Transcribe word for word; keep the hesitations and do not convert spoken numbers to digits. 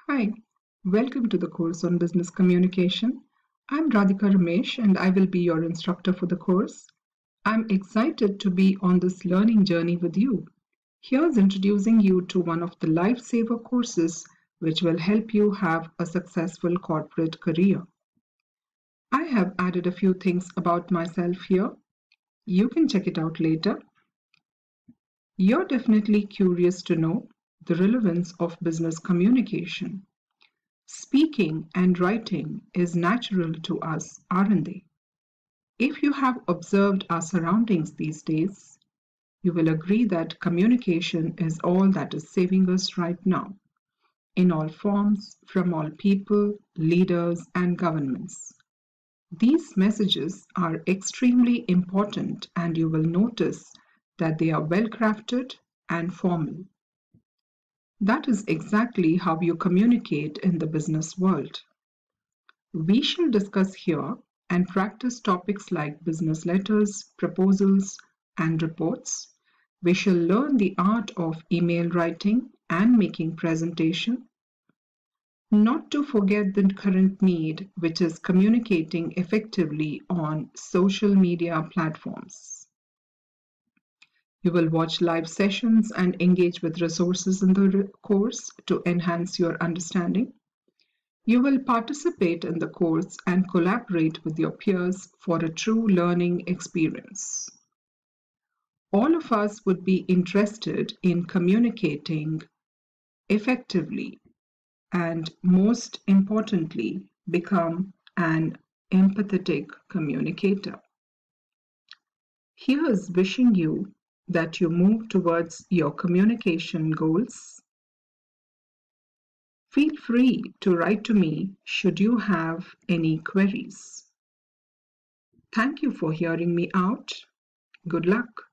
Hi, welcome to the course on business communication. I'm Radhika Ramesh and I will be your instructor for the course. I'm excited to be on this learning journey with you. Here's introducing you to one of the lifesaver courses which will help you have a successful corporate career. I have added a few things about myself here. You can check it out later. You're definitely curious to know the relevance of business communication. Speaking and writing is natural to us, aren't they? If you have observed our surroundings these days, you will agree that communication is all that is saving us right now, in all forms, from all people, leaders, and governments. These messages are extremely important, and you will notice that they are well crafted and formal. That is exactly how you communicate in the business world. We shall discuss here and practice topics like business letters, proposals, and reports. We shall learn the art of email writing and making presentation. Not to forget the current need, which is communicating effectively on social media platforms. You will watch live sessions and engage with resources in the course to enhance your understanding. You will participate in the course and collaborate with your peers for a true learning experience. All of us would be interested in communicating effectively and, most importantly, become an empathetic communicator. Here's wishing you that you move towards your communication goals. Feel free to write to me should you have any queries. Thank you for hearing me out. Good luck.